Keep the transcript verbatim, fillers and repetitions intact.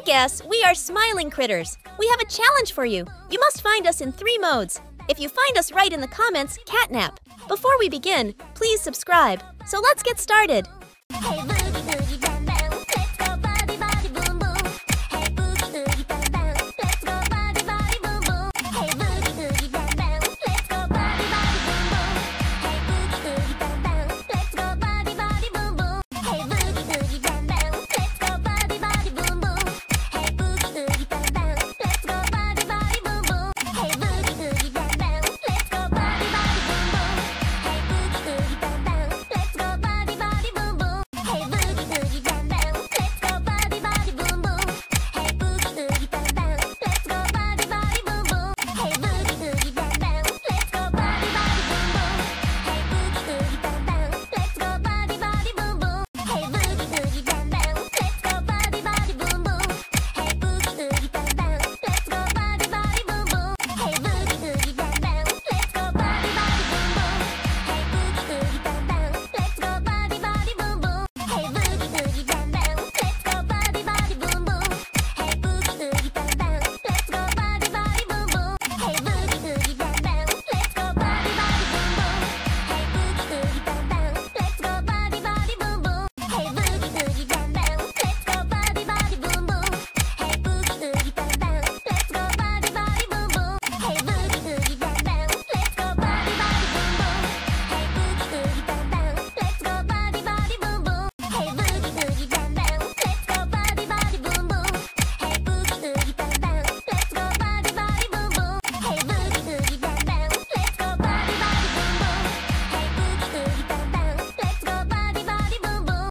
guess, we are Smiling Critters. We have a challenge for you. You must find us in three modes. If you find us right in the comments, catnap. Before we begin, please subscribe. So let's get started.